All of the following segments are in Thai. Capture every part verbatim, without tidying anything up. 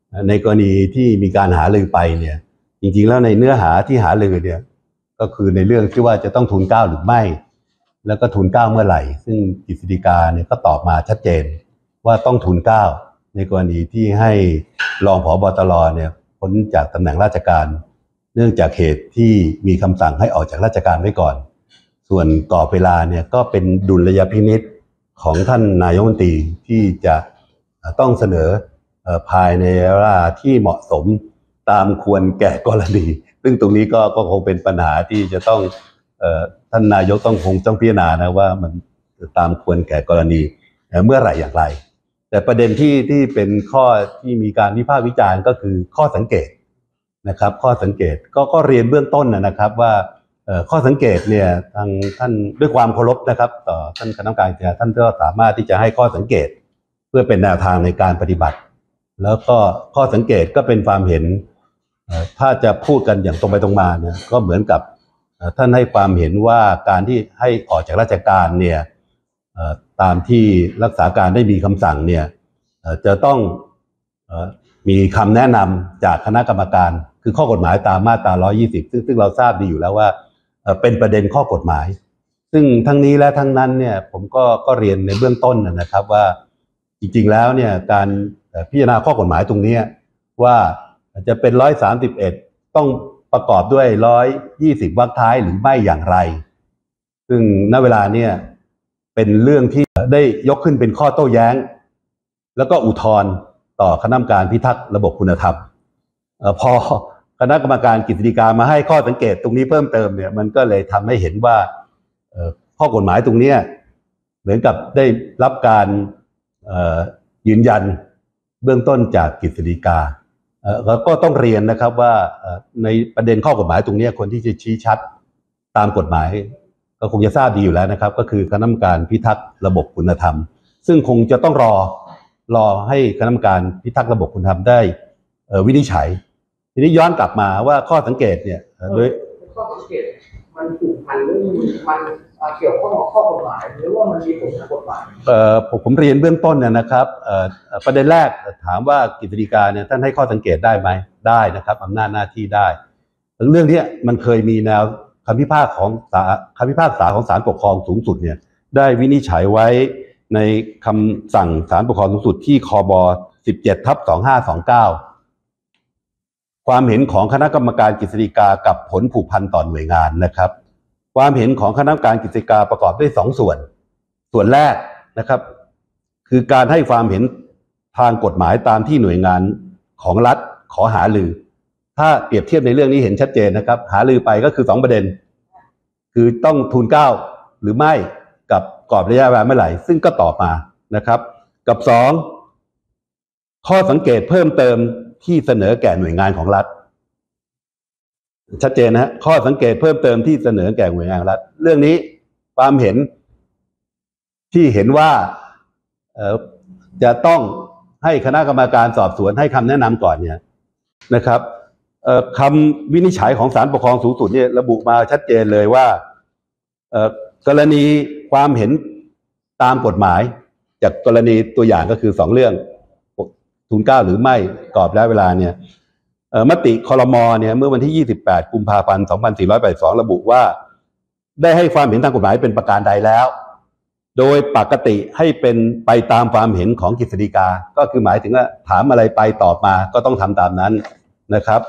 ในกรณีที่มีการหารือไปเนี่ยจริงๆแล้วในเนื้อหาที่หารือเนี่ยก็คือในเรื่องที่ว่าจะต้องทูลเกล้าหรือไม่แล้วก็ทูลเกล้าเมื่อไหร่ซึ่งกฤษฎีกาเนี่ยก็ตอบมาชัดเจนว่าต้องทูลเกล้าในกรณีที่ให้รองผบ.ตร.เนี่ยพ้นจากตำแหน่งราชการเนื่องจากเหตุที่มีคำสั่งให้ออกจากราชการไว้ก่อนส่วนกรอบเวลาเนี่ยก็เป็นดุลยพินิจของท่านนายกรัฐมนตรีที่จะต้องเสนอภายในเวลาที่เหมาะสมตามควรแก่กรณีซึ่งตรงนี้ก็ก็คงเป็นปัญหาที่จะต้องเอ่อท่านนายกต้องคงต้องพิจารณานะว่ามันตามควรแก่กรณีเมื่อไหร่อย่างไรแต่ประเด็นที่ที่เป็นข้อที่มีการวิพากษ์วิจารณ์ก็คือข้อสังเกตนะครับข้อสังเกตก็ก็เรียนเบื้องต้นนะครับว่าข้อสังเกตเนี่ยทางท่านด้วยความเคารพนะครับต่อท่านคณะกรรมการท่านก็สามารถที่จะให้ข้อสังเกตเพื่อเป็นแนวทางในการปฏิบัติแล้วก็ข้อสังเกตก็เป็นความเห็นถ้าจะพูดกันอย่างตรงไปตรงมาเนี่ยก็เหมือนกับท่านให้ความเห็นว่าการที่ให้ออกจากราชการเนี่ยตามที่รักษาการได้มีคำสั่งเนี่ยจะต้องมีคำแนะนำจากคณะกรรมการคือข้อกฎหมายตามมาตราหนึ่งร้อยยี่สิบซึ่งซึ่งเราทราบดีอยู่แล้วว่าเป็นประเด็นข้อกฎหมายซึ่งทั้งนี้และทั้งนั้นเนี่ยผมก็ก็เรียนในเบื้องต้นนะครับว่าจริงๆแล้วเนี่ยการพิจารณาข้อกฎหมายตรงนี้ว่าจะเป็นหนึ่งร้อยสามสิบเอ็ดต้องประกอบด้วยหนึ่งร้อยยี่สิบวรรคท้ายหรือไม่อย่างไรซึ่งณเวลาเนี่ยเป็นเรื่องที่ได้ยกขึ้นเป็นข้อโต้แย้งแล้วก็อุทธรณ์ต่อคณะกรรมการพิทักษ์ระบบคุณธรรมพอคณะกรรมการกฤษฎีกามาให้ข้อสังเกตตรงนี้เพิ่มเติมเนี่ยมันก็เลยทำให้เห็นว่าข้อกฎหมายตรงนี้เหมือนกับได้รับการยืนยันเบื้องต้นจากกฤษฎีกาก็ต้องเรียนนะครับว่าในประเด็นข้อกฎหมายตรงนี้คนที่จะชี้ชัดตามกฎหมายก็คงจะทราบดีอยู่แล้วนะครับก็คือคณะกรรมการพิทักษ์ระบบคุณธรรมซึ่งคงจะต้องรอรอให้คณะกรรมการพิทักษ์ระบบคุณธรรมได้วินิจฉัยทีนี้ย้อนกลับมาว่าข้อสังเกตเนี่ยโดยข้อสังเกตมันผูกพันหรือมันเกี่ยวข้องกับข้อกฎหมายหรือว่ามันมีผลทางกฎหมายเอ่อผมเรียนเบื้องต้นเนี่ยนะครับเอ่อประเด็นแรกถามว่ากฤษฎีกาเนี่ยท่านให้ข้อสังเกตได้ไหมได้นะครับอำนาจหน้าที่ได้เรื่องนี้มันเคยมีแนวคำพิพากษาของคำพิพากษาของศาลปกครองสูงสุดเนี่ยได้วินิจฉัยไว้ในคำสั่งศาลปกครองสูงสุดที่คบ สิบเจ็ดทับสองห้าสองเก้า ความเห็นของคณะกรรมการกฤษฎีกากับผลผูกพันต่อหน่วยงานนะครับความเห็นของคณะกรรมการกฤษฎีกาประกอบด้วยสองส่วนส่วนแรกนะครับคือการให้ความเห็นทางกฎหมายตามที่หน่วยงานของรัฐขอหารือถ้าเปรียบเทียบในเรื่องนี้เห็นชัดเจนนะครับหารือไปก็คือสองประเด็นคือต้องทูลเกล้าหรือไม่กับกรอบระยะเวลาเมื่อไหร่ซึ่งก็ตอบมานะครับกับสองข้อสังเกตเพิ่มเติมที่เสนอแก่หน่วยงานของรัฐชัดเจนนะฮะข้อสังเกตเพิ่มเติมที่เสนอแก่หน่วยงานรัฐเรื่องนี้ความเห็นที่เห็นว่าจะต้องให้คณะกรรมการสอบสวนให้คำแนะนำก่อนเนี่ยนะครับคำวินิจฉัยของศาลปกครองสูงสุดเนี่ยระบุมาชัดเจนเลยว่ากรณีความเห็นตามกฎหมายจากกรณีตัวอย่างก็คือสองเรื่องทูลเกล้าหรือไม่กรอบระยะเวลาเนี่ยมติครม.เนี่ยเมื่อวันที่ยี่สิบแปดกุมภาพันธ์สองพันสี่ร้อยแปดสิบสองระบุว่าได้ให้ความเห็นทางกฎหมายเป็นประการใดแล้วโดยปกติให้เป็นไปตามความเห็นของกฤษฎีกาก็คือหมายถึงว่าถามอะไรไปตอบมาก็ต้องทำตามนั้นนะครับ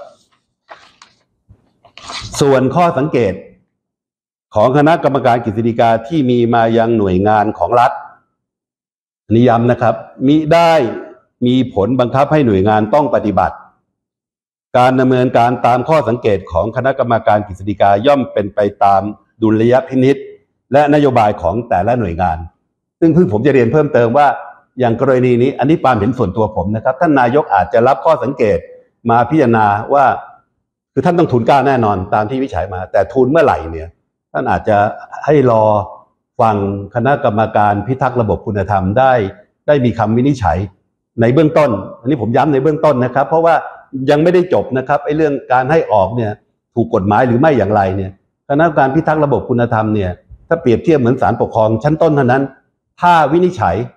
ส่วนข้อสังเกตของคณะกรรมการกฤษฎีกาที่มีมายังหน่วยงานของรัฐนิย้ำนะครับมิได้มีผลบังคับให้หน่วยงานต้องปฏิบัติการดำเนินการตามข้อสังเกตของคณะกรรมการกฤษฎีกาย่อมเป็นไปตามดุลยพินิจและนโยบายของแต่ละหน่วยงานซึ่งเพิ่งผมจะเรียนเพิ่มเติมว่าอย่างกรณีนี้อันนี้ความเห็นส่วนตัวผมนะครับท่านนายกอาจจะรับข้อสังเกตมาพิจารณาว่าคือท่านต้องทูลเกล้าแน่นอนตามที่วิจัยมาแต่ทูลเมื่อไหร่เนี่ยท่านอาจจะให้รอฟังคณะกรรมการพิทักษ์ระบบคุณธรรมได้ได้มีคำวินิจฉัยในเบื้องต้นอันนี้ผมย้ำในเบื้องต้นนะครับเพราะว่ายังไม่ได้จบนะครับไอ้เรื่องการให้ออกเนี่ยถูกกฎหมายหรือไม่อย่างไรเนี่ยคณะกรรมการพิทักษ์ระบบคุณธรรมเนี่ยถ้าเปรียบเทียบเหมือนศาลปกครองชั้นต้นเท่านั้นถ้าวินิจฉัย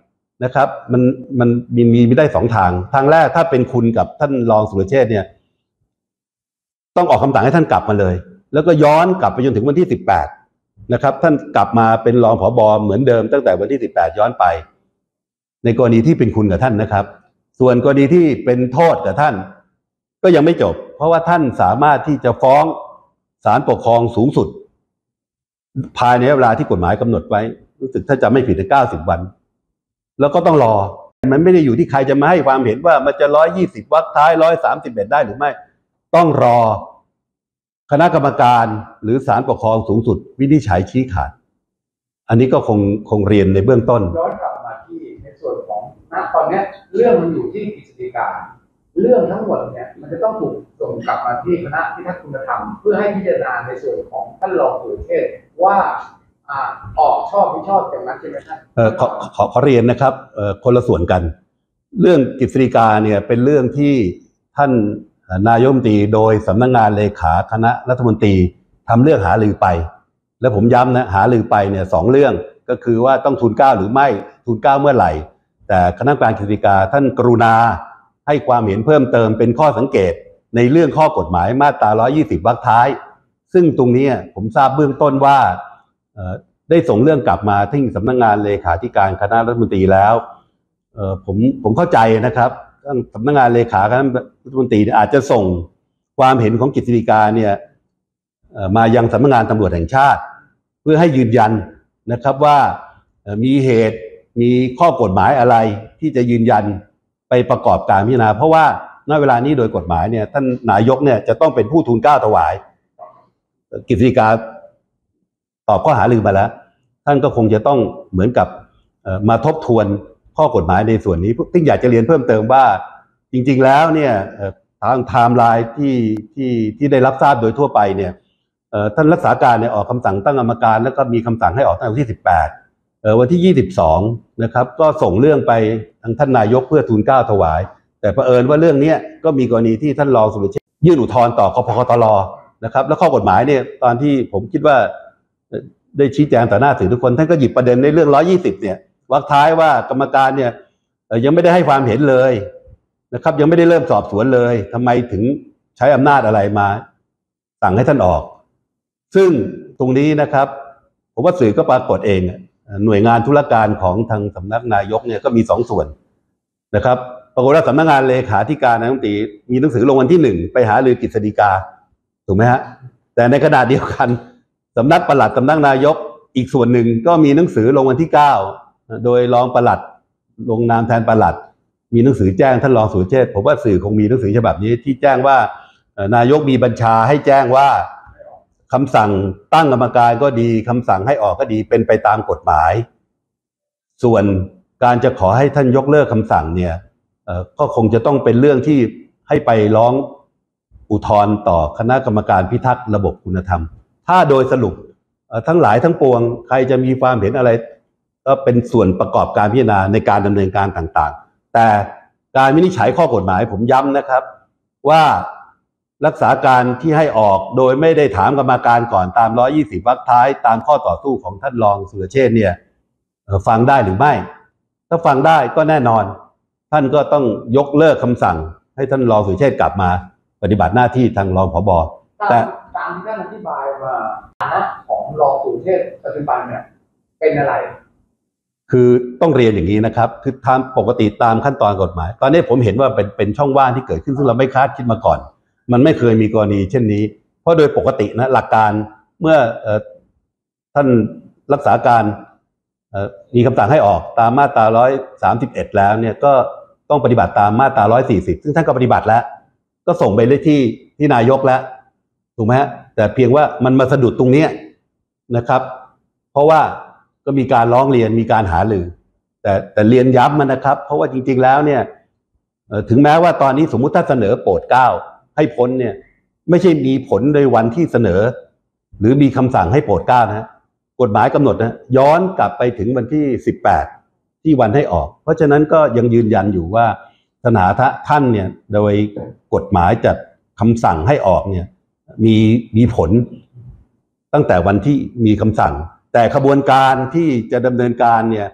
นะครับมันมันมีมีไม่ได้สองทางทางแรกถ้าเป็นคุณกับท่านรองสุรเชษฐ์เนี่ยต้องออกคำสั่งให้ท่านกลับมาเลยแล้วก็ย้อนกลับไปจนถึงวันที่สิบแปดนะครับท่านกลับมาเป็นรองผบเหมือนเดิมตั้งแต่วันที่สิบแปดย้อนไปในกรณีที่เป็นคุณกับท่านนะครับส่วนกรณีที่เป็นโทษกับท่านก็ยังไม่จบเพราะว่าท่านสามารถที่จะฟ้องศาลปกครองสูงสุดภายในเวลาที่กฎหมายกำหนดไว้รู้สึกถ้าจะไม่ผิดเก้าสิบวันแล้วก็ต้องรอมันไม่ได้อยู่ที่ใครจะมาให้ความเห็นว่ามันจะร้อยยี่สิบวรรคท้ายร้อยสามสิบเอ็ดได้หรือไม่ต้องรอคณะกรรมการหรือศาลปกครองสูงสุดวินิจฉัยชี้ขาดอันนี้ก็คงคงเรียนในเบื้องต้นย้อนกลับมาที่ในส่วนของณตอนนี้เรื่องมันอยู่ที่กฤษฎีกาเรื่องทั้งหมดเนี่ยมันจะต้องถูกส่งกลับมาที่คณะพิทักษ์คุณธรรมเพื่อให้พิจารณาในส่วนของท่านรองสุรเชษฐ์ว่าอ่าออกชอบไม่ชอบอย่างนั้นใช่ไหมครับเออขอขอขอเรียนนะครับเอ่อคนละส่วนกันเรื่องกฤษฎีกาเนี่ยเป็นเรื่องที่ท่านนายกรัฐมนตรีโดยสำนักงานเลขาคณะรัฐมนตรีทำเรื่องหารือไปและผมย้ำนะหารือไปเนี่ยสองเรื่องก็คือว่าต้องทูลเกล้าหรือไม่ทูลเกล้าเมื่อไหร่แต่คณะกรรมการกฤษฎีกาท่านกรุณาให้ความเห็นเพิ่มเติมเป็นข้อสังเกตในเรื่องข้อกฎหมายมาตราหนึ่งร้อยยี่สิบวรรคท้ายซึ่งตรงนี้ผมทราบเบื้องต้นว่าได้ส่งเรื่องกลับมาที่สำนักงานเลขาธิการคณะรัฐมนตรีแล้วผมผมเข้าใจนะครับสำนักงานเลขาคณะรัฐมนตรีอาจจะส่งความเห็นของกฤษฎีกาเนี่ยมายังสำนักงานตำรวจแห่งชาติเพื่อให้ยืนยันนะครับว่ามีเหตุมีข้อกฎหมายอะไรที่จะยืนยันไปประกอบการพิจารณาเพราะว่าณเวลานี้โดยกฎหมายเนี่ยท่านนายกเนี่ยจะต้องเป็นผู้ทูลเกล้าถวายกฤษฎีกาตอบข้อหาลือมาแล้วท่านก็คงจะต้องเหมือนกับมาทบทวนข้อกฎหมายในส่วนนี้ซึ่งอยากจะเรียนเพิ่มเติมว่าจริงๆแล้วเนี่ยทางไทม์ไลน์ที่ที่ที่ได้รับทราบโดยทั่วไปเนี่ยท่านรักษาการเนี่ยออกคำสั่งตั้งกรรมการแล้วก็มีคำสั่งให้ออกตั้งแต่วันที่สิบแปดวันที่ยี่สิบสองนะครับก็ส่งเรื่องไปทางท่านนายกเพื่อทูลเกล้าถวายแต่เผอิญว่าเรื่องนี้ก็มีกรณีที่ท่านรองสุรเชษฐ์ยื่นอุทธรณ์ต่อคพคตรนะครับแล้วข้อกฎหมายเนี่ยตอนที่ผมคิดว่าได้ชี้แจงต่อหน้าสื่อทุกคนท่านก็หยิบประเด็นในเรื่องหนึ่งร้อยยี่สิบเนี่ยวรรคท้ายว่ากรรมการเนี่ยยังไม่ได้ให้ความเห็นเลยนะครับยังไม่ได้เริ่มสอบสวนเลยทำไมถึงใช้อำนาจอะไรมาสั่งให้ท่านออกซึ่งตรงนี้นะครับผมว่าสื่อก็ปรากฏเองหน่วยงานธุรการของทางสำนักนายกเนี่ยก็มีสองส่วนนะครับปรากฏว่าสำนักงานเลขาธิการนายกรัฐมนตรีมีหนังสือลงวันที่หนึ่งไปหารือกฤษฎีกาถูกไหมฮะแต่ในขณะเดียวกันสำนักปลัดสำนักนายกอีกส่วนหนึ่งก็มีหนังสือลงวันที่เก้าโดยรองปลัดลงนามแทนปลัดมีหนังสือแจ้งท่านรองสุรเชษฐ์ผมว่าสื่อคงมีหนังสือฉบับนี้ที่แจ้งว่านายกมีบัญชาให้แจ้งว่าคำสั่งตั้งกรรมการก็ดีคำสั่งให้ออกก็ดีเป็นไปตามกฎหมายส่วนการจะขอให้ท่านยกเลิกคำสั่งเนี่ยก็คงจะต้องเป็นเรื่องที่ให้ไปร้องอุทธรณ์ต่อคณะกรรมการพิทักษ์ระบบคุณธรรมถ้าโดยสรุปทั้งหลายทั้งปวงใครจะมีความเห็นอะไรก็เป็นส่วนประกอบการพิจารณาในการดำเนินการต่างๆแต่การวินิจฉัยข้อกฎหมายผมย้ำนะครับว่ารักษาการที่ให้ออกโดยไม่ได้ถามกรรมการก่อนตามหนึ่งร้อยยี่สิบวรรคท้ายตามข้อต่อสู้ของท่านรองสุรเชษฐ์เนี่ยฟังได้หรือไม่ถ้าฟังได้ก็แน่นอนท่านก็ต้องยกเลิกคำสั่งให้ท่านรองสุรเชษฐ์กลับมาปฏิบัติหน้าที่ทางรองผบ. แต่ตามที่ท่านอธิบายว่าฐานะของรองสุรเชษฐ์ปัจจุบันเนี่ยเป็นอะไรคือต้องเรียนอย่างนี้นะครับคือตามปกติตามขั้นตอนกฎหมายตอนนี้ผมเห็นว่าเป็นเป็นช่องว่างที่เกิดขึ้นซึ่งเราไม่คาดคิดมาก่อนมันไม่เคยมีกรณีเช่นนี้เพราะโดยปกตินะหลักการเมื่อท่านรักษาการมีคำสั่งให้ออกตามมาตราหนึ่งร้อยสามสิบเอ็ดแล้วเนี่ยก็ต้องปฏิบัติตามมาตราหนึ่งร้อยสี่สิบซึ่งท่านก็ปฏิบัติแล้วก็ส่งไปเลยที่ที่นายกแล้วถูกไหมฮะแต่เพียงว่ามันมาสะดุดตรงนี้นะครับเพราะว่าก็มีการร้องเรียนมีการหารือแต่แต่เรียนย้ำมันนะครับเพราะว่าจริงๆแล้วเนี่ยถึงแม้ว่าตอนนี้สมมุติถ้าเสนอโปรดเกล้าให้พ้นเนี่ยไม่ใช่มีผลในวันที่เสนอหรือมีคำสั่งให้โปรดเกล้านะกฎหมายกำหนดนะย้อนกลับไปถึงวันที่สิบแปดที่วันให้ออกเพราะฉะนั้นก็ยังยืนยันอยู่ว่าสถานะท่านเนี่ยโดยกฎหมายจัดคำสั่งให้ออกเนี่ยมีมีผลตั้งแต่วันที่มีคำสั่งแต่ขบวนการที่จะดำเนินการเนี่ย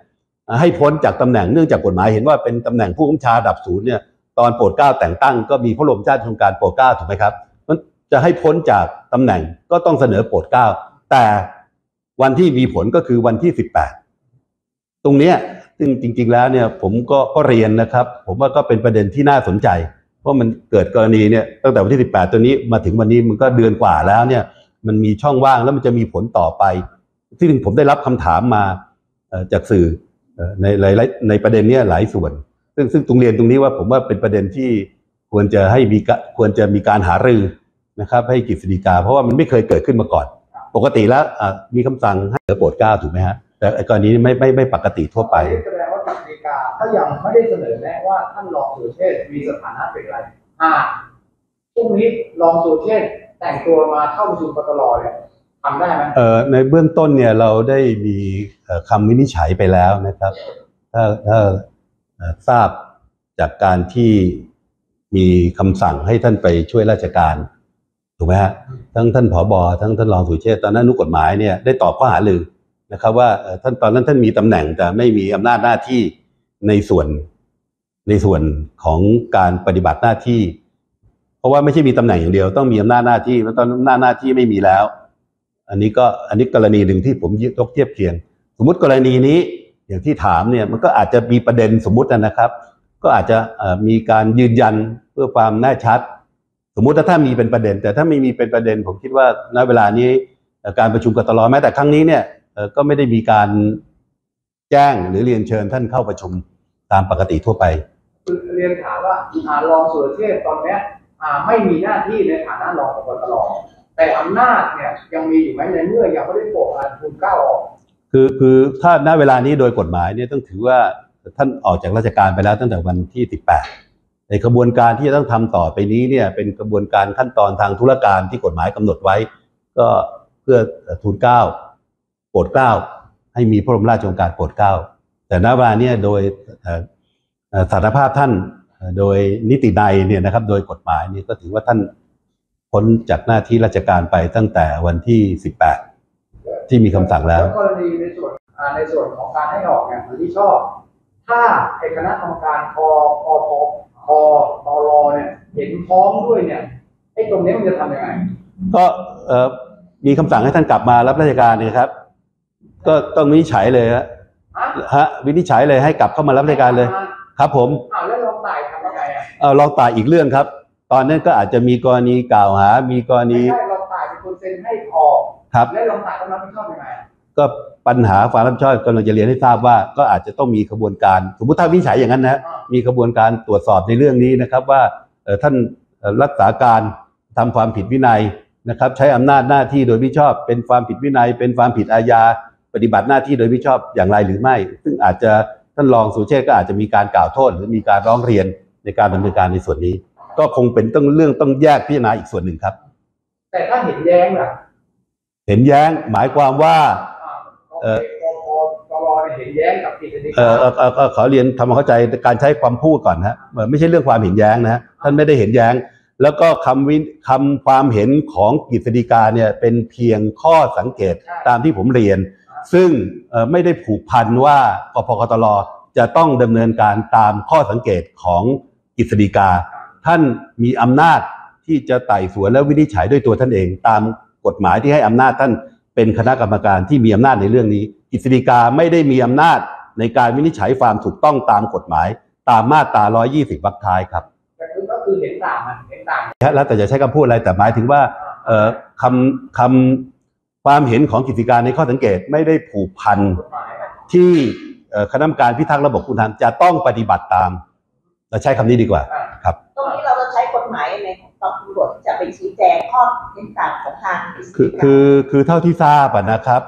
ให้พ้นจากตำแหน่งเนื่องจากกฎหมายเห็นว่าเป็นตำแหน่งผู้บัญชาการระดับศูนย์เนี่ยตอนโปรดเกล้าแต่งตั้งก็มีพระบรมราชโองการโปรดเกล้าถูกไหมครับมันจะให้พ้นจากตำแหน่งก็ต้องเสนอโปรดเกล้าแต่วันที่มีผลก็คือวันที่สิบแปดตรงเนี้ยซึ่งจริงๆแล้วเนี่ยผมก็ก็เรียนนะครับผมว่าก็เป็นประเด็นที่น่าสนใจเพราะมันเกิดกรณีเนี่ยตั้งแต่วันที่สิบแปดตัวนี้มาถึงวันนี้มันก็เดือนกว่าแล้วเนี่ยมันมีช่องว่างแล้วมันจะมีผลต่อไปที่ผมได้รับคำถามมาจากสื่อในในในประเด็นนี้หลายส่วนซึ่งซึ่งตรงเรียนตรงนี้ว่าผมว่าเป็นประเด็นที่ควรจะให้มีควรจะมีการหารือนะครับให้กฤษฎีกาเพราะว่ามันไม่เคยเกิดขึ้นมาก่อนปกติแล้วมีคำสั่งให้โปรดเกล้าถูกไหมฮะแต่กรณีนี้ไม่ไม่ไม่ปกติทั่วไปแสดงว่ากฤษฎีกาถ้ายังไม่ได้เสนอแนะว่าท่านรองสุรเชษฐ์มีสถานะเป็นอะไรอ่าพรุ่งนี้รองสุรเชษฐ์แต่งตัวมาเข้าประชุมกตรเนี่ยทำได้ไหมเอ่อในเบื้องต้นเนี่ยเราได้มีคำวินิจฉัยไปแล้วนะครับถ้าถ้าทราบจากการที่มีคำสั่งให้ท่านไปช่วยราชการถูกไหมฮะทั้งท่านผบทั้งท่านรองสุรเชษฐ์ตอนนั้นอนุกฎหมายเนี่ยได้ตอบข้อหาลือนะครับว่าท่านตอนนั้นท่านมีตำแหน่งแต่ไม่มีอำนาจหน้าที่ในส่วนในส่วนของการปฏิบัติหน้าที่เพราะว่าไม่ใช่มีตำแหน่งอย่างเดียวต้องมีอำนาจหน้าที่แล้วตอนอำนาจหน้าที่ไม่มีแล้วอันนี้ก็อันนี้กรณีหนึ่งที่ผมยกเทียบเคียงสมมุติกรณีนี้อย่างที่ถามเนี่ยมันก็อาจจะมีประเด็นสมมุตินะครับก็อาจจะมีการยืนยันเพื่อความแน่ชัดสมมุติถ้ามีเป็นประเด็นแต่ถ้าไม่มีเป็นประเด็นผมคิดว่าณเวลานี้การประชุมกตรแม้แต่ครั้งนี้เนี่ยก็ไม่ได้มีการแจ้งหรือเรียนเชิญท่านเข้าประชุมตามปกติทั่วไปคือเรียนถามว่ารองสุรเชษฐ์ตอนนี้ไม่มีหน้าที่ในฐานะรองกตรแต่อำนาจเนี่ยยังมีอยู่ไหมในเมื่อยังไม่ได้โปรดทูลเกล้าออกคือคือถ้าณเวลานี้โดยกฎหมายเนี่ยต้องถือว่าท่านออกจากราชการไปแล้วตั้งแต่วันที่สิบแปดในกระบวนการที่จะต้องทำต่อไปนี้เนี่ยเป็นกระบวนการขั้นตอนทางธุรการที่กฎหมายกำหนดไว้ก็เพื่อทูลเกล้าโปรดเกล้าให้มีพระบรมราชโองการโปรดเกล้าแต่ณเวลานี้โดยสถานภาพท่านโดยนิตินัยเนี่ยนะครับโดยกฎหมายนี่ก็ถือว่าท่านพ้นจากหน้าที่ราชการไปตั้งแต่วันที่สิบแปดที่มีคำสั่งแล้วกรณีในส่วนในส่วนของการให้ออกเนี่ยมันที่ชอบถ้าไอ้คณะกรรมการคอคอคอคอตรเนี่ยเห็นพ้องด้วยเนี่ยไอ้ตรงนี้มันจะทำยังไงก็เอ่อมีคำสั่งให้ท่านกลับมารับราชการเนี่ยครับก็ต้องวินิจฉัยเลยฮะฮะวินิจฉัยเลยให้กลับเข้ามารับราชการเลยครับผมอ้าวแล้วรองต่ายทำยังไงอ่ะเออรองต่ายอีกเรื่องครับตอนนั้นก็อาจจะมีกรณีกล่าวหามีกรณีไม่ใช่รองต่ายเป็นคนเซ็นให้ออกครับแล้วรองต่ายต้องรับผิดชอบยังไงก็ปัญหาความรับผิดชอบกำลังจะเรียนให้ทราบว่าก็อาจจะต้องมีกระบวนการสมมติถ้าวินิจฉัยอย่างนั้นนะมีกระบวนการตรวจสอบในเรื่องนี้นะครับว่าท่านรักษาการทำความผิดวินัยนะครับใช้อำนาจหน้าที่โดยมิชอบเป็นความผิดวินัยเป็นความผิดอาญาปฏิบัติหน้าที่โดยมิชอบอย่างไรหรือไม่ซึ่งอาจจะท่านรองสุรเชษฐ์ก็อาจจะมีการกล่าวโทษหรือมีการร้องเรียนในการดำเนินการในส่วนนี้ก็คงเป็นต้องเรื่องต้องแยกพิจารณาอีกส่วนหนึ่งครับแต่ถ้าเห็นแย้งล่ะเห็นแย้งหมายความว่าเออตรเห็นแย้งกับกฤษฎีกาเออเออขอเรียนทำความเข้าใจการใช้ความพูดก่อนนะไม่ใช่เรื่องความเห็นแย้งนะท่านไม่ได้เห็นแย้งแล้วก็คำวิคำความเห็นของกฤษฎีกาเนี่ยเป็นเพียงข้อสังเกตตามที่ผมเรียนซึ่งไม่ได้ผูกพันว่ากพกตรจะต้องดำเนินการตามข้อสังเกตของกฤษฎีกาท่านมีอำนาจที่จะไต่สวนและวินิจฉัยด้วยตัวท่านเองตามกฎหมายที่ให้อำนาจท่านเป็นคณะกรรมการที่มีอำนาจในเรื่องนี้กฤษฎีกาไม่ได้มีอำนาจในการวินิจฉัยความถูกต้องตามกฎหมายตามมาตราหนึ่งร้อยยี่สิบวรรคท้ายครับก็คือเห็นต่างเห็นต่างแล้วแต่จะใช้คำพูดอะไรแต่หมายถึงว่าคำคำความเห็นของกฤษฎีกาในข้อสังเกตไม่ได้ผูกพันที่คณะกรรมการพิทักษ์ระบบคุณธรรมจะต้องปฏิบัติตามเราใช้คำนี้ดีกว่าครับตรงนี้เราจะใช้กฎหมายในตำรวจจะไปชี้แจงข้อเห็นต่างของทางคือคือคือเท่าที่ทราบนะครับ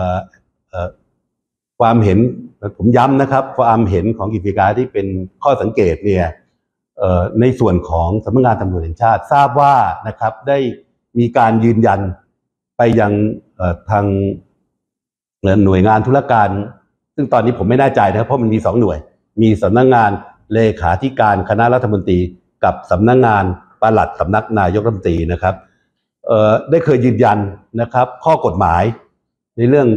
ความเห็นผมย้ำนะครับความเห็นของกฤษฎีกาที่เป็นข้อสังเกตเนี่ยในส่วนของสำนักงานตำรวจแห่งชาติทราบว่านะครับได้มีการยืนยันไปยังทางหน่วยงานธุรการซึ่งตอนนี้ผมไม่แน่ใจนะครับเพราะมันมีสองหน่วยมีสำนักงานเลขาธิการคณะรัฐมนตรีกับสำนักงานปลัดสำนักนายกรัฐมนตรีนะครับได้เคยยืนยันนะครับข้อกฎหมายในเรื่อง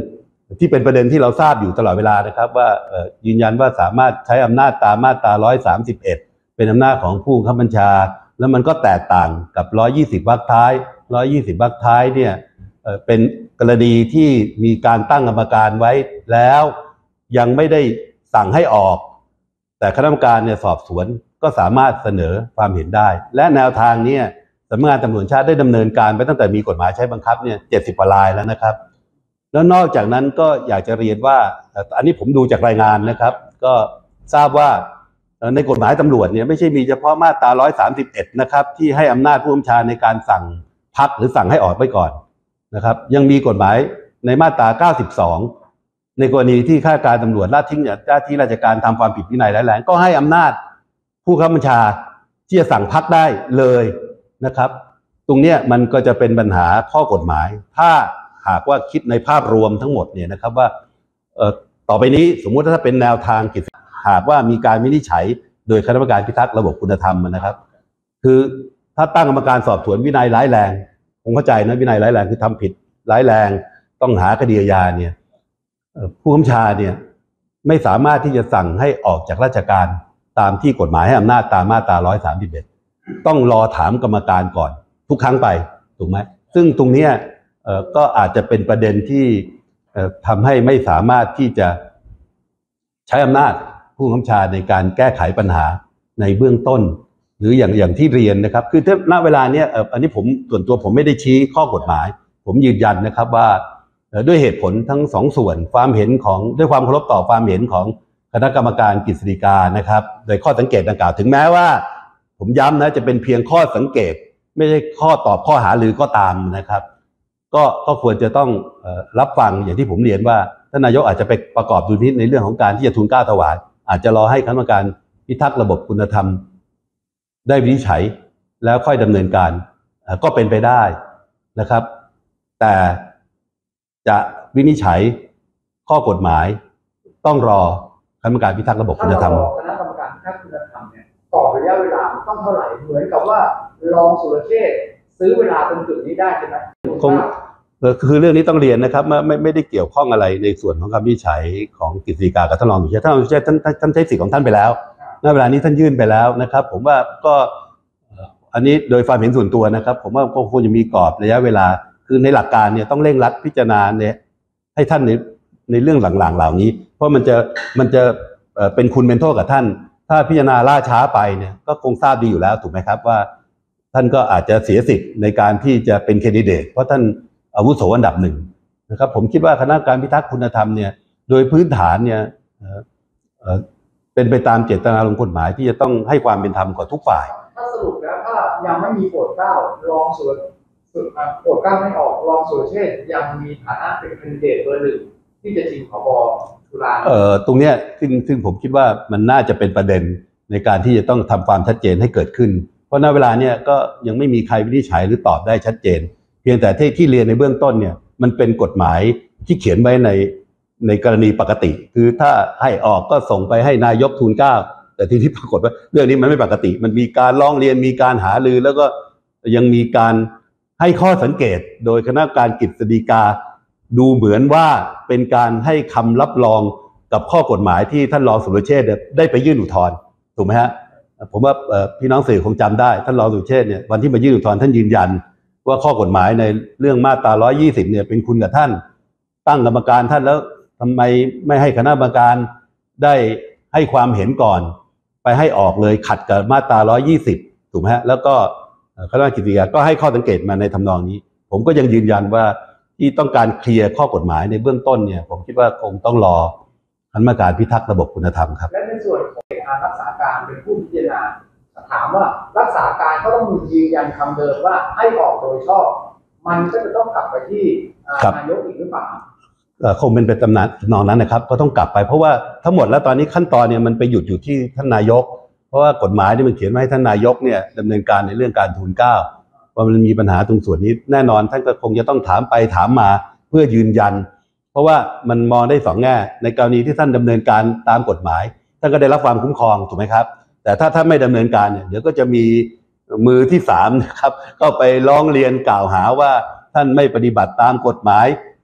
ที่เป็นประเด็นที่เราทราบอยู่ตลอดเวลานะครับว่ายืนยันว่าสามารถใช้อำนาจตามมาตราหนึ่งร้อยสามสิบเอ็ดเป็นอำนาจของผู้บังคับบัญชาแล้วมันก็แตกต่างกับหนึ่งร้อยยี่สิบวรรคท้ายหนึ่งร้อยยี่สิบวรรคท้ายเนี่ยเป็นกรณีที่มีการตั้งกรรมการไว้แล้วยังไม่ได้สั่งให้ออกแต่คณะกรรมการเนี่ยสอบสวนก็สามารถเสนอความเห็นได้และแนวทางนี้สำนักงานตำรวจแห่งชาติได้ดำเนินการไปตั้งแต่มีกฎหมายใช้บังคับเนี่ยเจ็ดสิบกว่ารายแล้วนะครับแล้วนอกจากนั้นก็อยากจะเรียนว่าอันนี้ผมดูจากรายงานนะครับก็ทราบว่าในกฎหมายตำรวจเนี่ยไม่ใช่มีเฉพาะมาตราหนึ่งร้อยสามสิบเอ็ดนะครับที่ให้อำนาจผู้บัญชาในการสั่งพักหรือสั่งให้ออกไปก่อนนะครับยังมีกฎหมายในมาตราเก้าสิบสองในกรณีที่ข้าราชการตำรวจละทิ้งหน้าที่ราชการทำความผิดวินัยร้ายแรงก็ให้อำนาจผู้บังคับบัญชาที่จะสั่งพักได้เลยนะครับตรงเนี้ยมันก็จะเป็นปัญหาข้อกฎหมายถ้าหากว่าคิดในภาพรวมทั้งหมดเนี่ยนะครับว่าเอ่อต่อไปนี้สมมุติถ้าเป็นแนวทางกิจหากว่ามีการวินิจฉัยโดยคณะกรรมการพิทักษ์ระบบคุณธรรมนะครับคือถ้าตั้งกรรมการสอบสวนวินัยร้ายแรงผมเข้าใจนะวินัยร้ายแรงคือทำผิดร้ายแรงต้องหาคดีอาญาเนี่ยผู้บัญชาเนี่ยไม่สามารถที่จะสั่งให้ออกจากราชการตามที่กฎหมายให้อำนาจตามมาตราหนึ่งร้อยสามสิบเอ็ดต้องรอถามกรรมการก่อนทุกครั้งไปถูกไหมซึ่งตรงนี้ก็อาจจะเป็นประเด็นที่ทำให้ไม่สามารถที่จะใช้อำนาจผู้บังคับบัญชาในการแก้ไขปัญหาในเบื้องต้นหรืออย่างอย่างที่เรียนนะครับคือถ้าณเวลาเนี้ยอันนี้ผมส่วนตัวผมไม่ได้ชี้ข้อกฎหมายผมยืนยันนะครับว่าด้วยเหตุผลทั้งสองส่วนความเห็นของด้วยความเคารพต่อความเห็นของคณะกรรมการกฤษฎีกานะครับโดยข้อสังเกตดังกล่าวถึงแม้ว่าผมย้ำนะจะเป็นเพียงข้อสังเกตไม่ใช่ข้อตอบข้อหาหรือก็ตามนะครับก็ก็ควรจะต้องรับฟังอย่างที่ผมเรียนว่าท่านนายกอาจจะไปประกอบดุลพินิจในเรื่องของการที่จะทูลเกล้าถวายอาจจะรอให้คณะกรรมการพิทักษ์ระบบคุณธรรมได้วินิจฉัยแล้วค่อยดำเนินการก็เป็นไปได้นะครับแต่จะวินิจฉัยข้อกฎหมายต้องรอคณะกรรมการพิทักษ์ระบบคุณธรรมคณะกรรมการพิทักษ์คุณธรรมเนี่ยต่อระยะเวลาต้องเท่าไหร่เหมือนกับว่ารองสุรเชษฐ์ซื้อเวลาตรงจุดนี้ได้ใช่ไหมคงคือเรื่องนี้ต้องเรียนนะครับไม่ไม่ไม่ได้เกี่ยวข้องอะไรในส่วนของคำวินิจฉัยของกฤษฎีกากับท่านรองสุรเชษฐ์ท่านรองสุรเชษฐ์ท่านท่านใช้สิทธิ์ของท่านไปแล้วณเวลานี้ท่านยื่นไปแล้วนะครับผมว่าก็อันนี้โดยความเห็นส่วนตัวนะครับผมว่าก็ควรจะมีกรอบระยะเวลาคือในหลักการเนี่ยต้องเร่งรัดพิจารณาเนี่ยให้ท่านในในเรื่องหลังๆเหล่านี้เพราะมันจะมันจะเป็นคุณเป็นโทษกับท่านถ้าพิจารณาล่าช้าไปเนี่ยก็คงทราบดีอยู่แล้วถูกไหมครับว่าท่านก็อาจจะเสียสิทธิ์ในการที่จะเป็นแคนดิเดตเพราะท่านอาวุโสอันดับหนึ่งนะครับผมคิดว่าคณะกรรมการพิทักษ์คุณธรรมเนี่ยโดยพื้นฐานเนี่ยเป็นไปตามเจตนารมณ์กฎหมายที่จะต้องให้ความเป็นธรรมกับทุกฝ่ายถ้าสรุปแล้วถ้ายังไม่มีโปรดเกล้ารองสุรโปรดเกล้าไม่ออกรองสุรเชษฐ์ยังมีฐานะเป็นแคนดิเดตเบอร์หนึ่งที่จะชิงผบ.จุฬาเอ่อตรงเนี้ยซึ่งซึ่งผมคิดว่ามันน่าจะเป็นประเด็นในการที่จะต้องทำความชัดเจนให้เกิดขึ้นเพราะณเวลาเนี้ยก็ยังไม่มีใครวินิจฉัยหรือตอบได้ชัดเจนเพียงแต่ที่ที่เรียนในเบื้องต้นเนี่ยมันเป็นกฎหมายที่เขียนไว้ในในกรณีปกติคือถ้าให้ออกก็ส่งไปให้นายกทูลเกล้าแต่ทีนี้ปรากฏว่าเรื่องนี้มันไม่ปกติมันมีการร้องเรียนมีการหารือแล้วก็ยังมีการให้ข้อสังเกตโดยคณะกรรมการกฤษฎีกาดูเหมือนว่าเป็นการให้คำรับรองกับข้อกฎหมายที่ท่านรองสุรเชษฐ์ได้ไปยื่นอุทธรณ์ถูกไหมฮะผมว่าพี่น้องสื่อคงจำได้ท่านรองสุรเชษฐ์เนี่ยวันที่มายื่นอุทธรณ์ท่านยืนยันว่าข้อกฎหมายในเรื่องมาตราหนึ่งร้อยยี่สิบเนี่ยเป็นคุณกับท่านตั้งกรรมการท่านแล้วทำไมไม่ให้คณะกรรมการได้ให้ความเห็นก่อนไปให้ออกเลยขัดกับมาตราหนึ่งร้อยยี่สิบถูกไหมฮะแล้วก็คณะกรรมการกฤษฎีกาก็ให้ข้อสังเกตมาในทำนองนี้ผมก็ยังยืนยันว่าที่ต้องการเคลียร์ข้อกฎหมายในเบื้องต้นเนี่ยผมคิดว่าคงต้องรอคณะกรรมการพิทักษ์ระบบคุณธรรมครับและในส่วนของการรักษาการเป็นผู้พิจารณาถามว่ารักษาการเขาต้องยืนยันคำเดิมว่าให้ออกโดยชอบมันก็จะต้องกลับไปที่นายกอีกหรือเปล่าคงเป็นไปตามนองนั้นนะครับก็ต้องกลับไปเพราะว่าทั้งหมดแล้วตอนนี้ขั้นตอนเนี่ยมันไปหยุดอยู่ที่ท่านนายกเพราะว่ากฎหมายนี่มันเขียนไว้ให้ท่านนายกเนี่ยดำเนินการในเรื่องการทูลเกล้าว่ามันมีปัญหาตรงส่วนนี้แน่นอนท่านก็คงจะต้องถามไปถามมาเพื่อยืนยันเพราะว่ามันมองได้สองแง่ในกรณีที่ท่านดำเนินการตามกฎหมายท่านก็ได้รับความคุ้มครองถูกไหมครับแต่ถ้าท่านไม่ดำเนินการเนี่ยเดี๋ยวก็จะมีมือที่สามนะครับก็ไปร้องเรียนกล่าวหาว่าท่านไม่ปฏิบัติตามกฎหมายผิด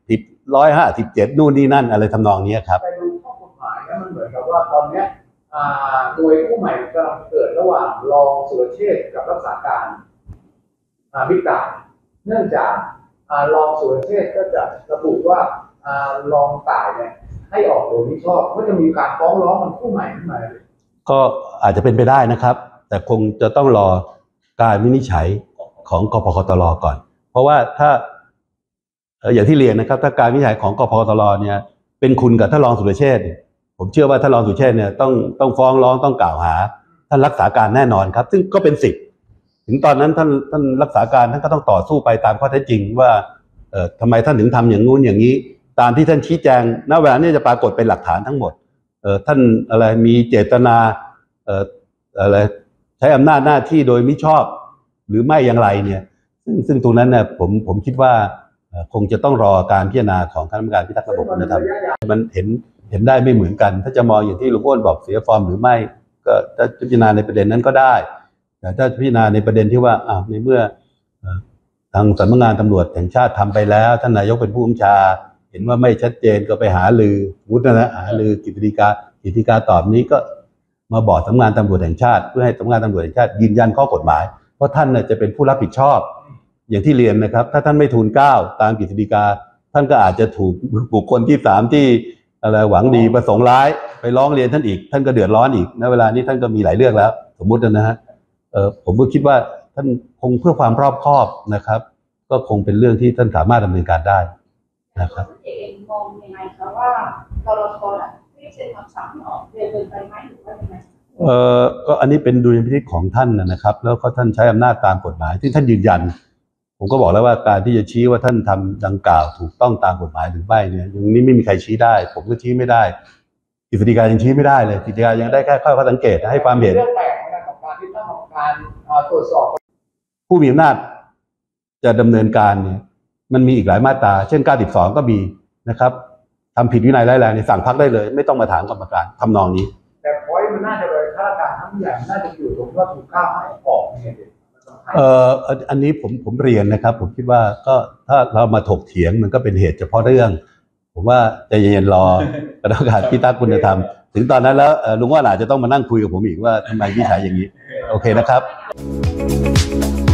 ร้อยห้าสิบเจ็ดนู่นนี่นั่นอะไรทำนองนี้ครับไปดูข้อกฎหมายแล้วมันเหมือนกับว่าตอนเนี้ยอ่าหน่วยผู้ใหม่กำลังเกิดระหว่างรองสุรเชษฐ์กับรักษาการอ่าวิกาเนื่องจากอ่ารองสุรเชษฐ์ก็จะระบุว่าอ่ารองต่ายเนี่ยให้ออกโดยมิชอบก็จะมีการฟ้องร้องมันผู้ใหม่ขึ้นมาก็อาจจะเป็นไปได้นะครับ แต่คงจะต้องรอการวินิจฉัยของกพคตรก่อน เพราะว่าถ้าอย่างที่เรียนนะครับถ้าการวินิจฉัยของกพคตรเนี่ยเป็นคุณกับท่านรองสุรเชษฐ์ผมเชื่อว่าท่านรองสุรเชษฐ์เนี่ยต้องต้องฟ้องร้องต้องกล่าวหาท่านรักษาการแน่นอนครับซึ่งก็เป็นสิทธิ์ถึงตอนนั้นท่านท่านรักษาการท่านก็ต้องต่อสู้ไปตามข้อเท็จจริงว่าเอ่อทำไมท่านถึงทำอย่างนู้นอย่างนี้ตามที่ท่านชี้แจงณเวลานี้จะปรากฏเป็นหลักฐานทั้งหมดเอ่อท่านอะไรมีเจตนาเอ่ออะไรใช้อำนาจหน้าที่โดยมิชอบหรือไม่อย่างไรเนี่ยซึ่งซึ่งตรงนั้นเนี่ยผมผมคิดว่าคงจะต้องรอการพิจารณาของคณะกรรมการพิทักษ์ระบบคุณธรรมมันเห็นเห็นได้ไม่เหมือนกันถ้าจะมองอย่างที่ลุงอ้วนบอกเสียฟอร์มหรือไม่ก็ถ้าพิจารณาในประเด็นนั้นก็ได้แต่ถ้าพิจารณาในประเด็นที่ว่าอ้าวในเมื่อทางสำนักงานตำรวจแห่งชาติทำไปแล้วท่านนายกเป็นผู้บัญชาเห็นว่าไม่ชัดเจนก็ไปหาลือวุฒินะหาลือกฤษฎีกากฤษฎีกาตอบนี้ก็มาบอกสำนักงานตำรวจแห่งชาติเพื่อให้สำนักงานตำรวจแห่งชาติยืนยันข้อกฎหมายเพราะท่านจะเป็นผู้รับผิดชอบอย่างที่เรียนนะครับถ้าท่านไม่ทูลเกล้าตามกฤษฎีกาท่านก็อาจจะถูกบุคคลที่สามที่อะไรหวังดีประสงค์ร้ายไปร้องเรียนท่านอีกท่านก็เดือดร้อนอีกณเวลานี้ท่านก็มีหลายเรื่องแล้วสมมุตินะฮะเออผมก็คิดว่าท่านคงเพื่อความรอบคอบนะครับก็คงเป็นเรื่องที่ท่านสามารถดำเนินการได้นะครับเองมองยังไงคะว่าตรชอ่ะที่เซ็นคำสั่งออกเรียนเกินไปไหมหรือว่ายังไงเอ่อก็อันนี้เป็นดุลยพินิจของท่านนะครับแล้วก็ท่านใช้อำนาจตามกฎหมายที่ท่านยืนยันผมก็บอกแล้วว่าการที่จะชี้ว่าท่านทำดังกล่าวถูกต้องตามกฎหมายหรือไม่เนี่ยยังนี้ไม่มีใครชี้ได้ผมก็ชี้ไม่ได้กฤษฎีกายังชี้ไม่ได้เลยกฤษฎีกายังได้แค่ข้อสังเกตให้ความเห็นเรื่องแปลกนะครับการที่ต้องการตรวจสอบผู้มีอำนาจจะดำเนินการเนี่ยมันมีอีกหลายมาตราเช่นเก้าสิบสองก็มีนะครับทำผิดวินัยร้ายแรงในสั่งพักได้เลยไม่ต้องมาถามกรรมการทำนองนี้แต่พอยต์มันน่าจะเลยข้าราชการทั้งใหญ่น่าจะอยู่ตรงว่าถูกก้าวให้ออกเนี่ยเอ่ออันนี้ผมผมเรียนนะครับผมคิดว่าก็ถ้าเรามาถกเถียงมันก็เป็นเหตุเฉพาะเรื่องผมว่าใจเย็นๆรอคณะกรรมการพิทักษ์คุณธรรมถึงตอนนั้นแล้วลุงว่าอาจจะต้องมานั่งคุยกับผมอีกว่าทำไมวิจัยอย่างนี้โอเคนะครับ